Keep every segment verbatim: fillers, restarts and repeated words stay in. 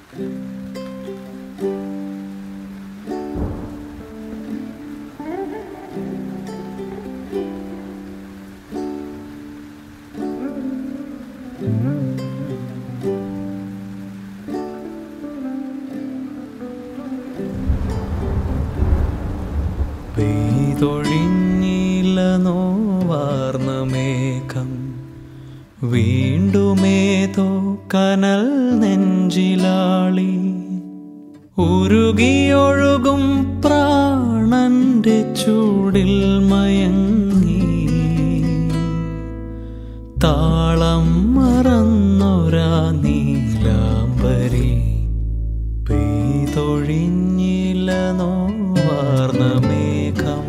പെയ്തൊഴിഞ്ഞില്ല നോവാർന്ന മേഘം വീണ്ടുമേതോ കനൽ നെഞ്ചിലാളി ഉരുകിയൊഴുകും പ്രാണന്റെ ചൂടിൽ മയങ്ങി താളം മറന്നൊരാ നീലാംബരി പെയ്തൊഴിഞ്ഞില്ല നോവാർന്ന മേഘം.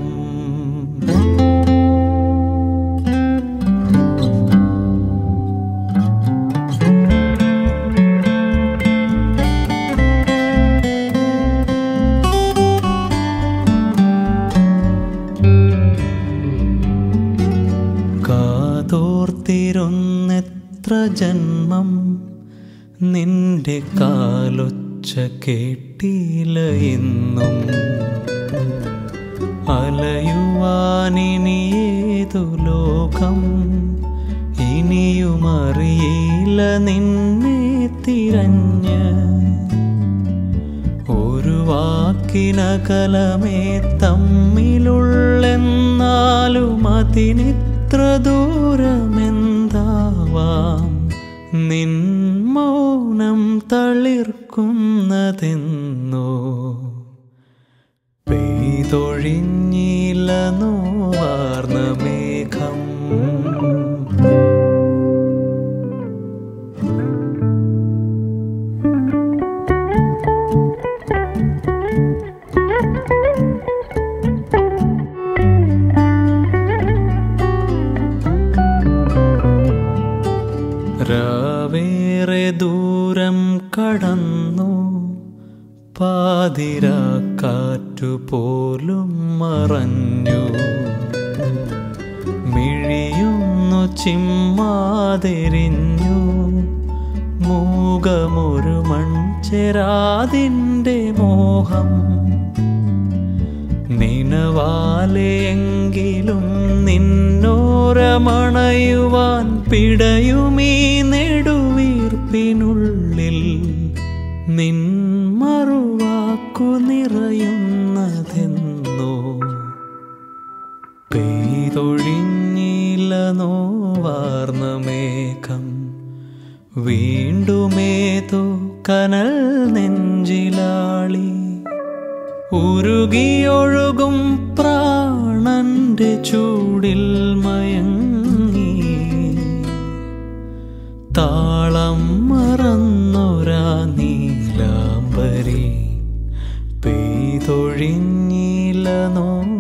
കാതോർത്തിരുന്നെത്ര ജന്മം നിന്റെ കാലൊച്ച കേട്ടില്ല എന്നും അലയുവാനിനിയേതു ലോകം ഇനിയുമറിയില്ല നിന്നെ തിരഞ്ഞ് ഒരു വാക്കിനകലമേ തമ്മിലുള്ളെന്നാലും അതിനിത്ര ദൂരമെന്താവാം നിൻ മൗനം തളിർക്കുന്നതെന്നോ പെയ്തൊഴിഞ്ഞില്ല നോവാർന്ന മേഘം. രാവേറെ ദൂരം കടന്നു പാതിരാക്കാറ്റുപോലും മറഞ്ഞു മിഴിയുന്നു ചിമ്മാതെരിഞ്ഞു മൂകമൊരു മൺചെരാതിൻ്റെ മോഹം നിനവാലെയെങ്കിലും നിന്നോരമണയുവാൻ പിടയുമീ നെടുവീർപ്പിനുള്ളിൽ നിൻ മറുവാക്കു നിറയുന്നതെന്നോ പെയ്തൊഴിഞ്ഞില്ല നോവാർന്ന മേഘം വീണ്ടുമേതോ കനൽ നെഞ്ചിലാളി ഉരുകിയൊഴുകും പ്രാണന്റെ ചൂടിൽ മയങ്ങി താളം മറന്നൊരാ നീലാംബരി പെയ്തൊഴിഞ്ഞില്ല നോ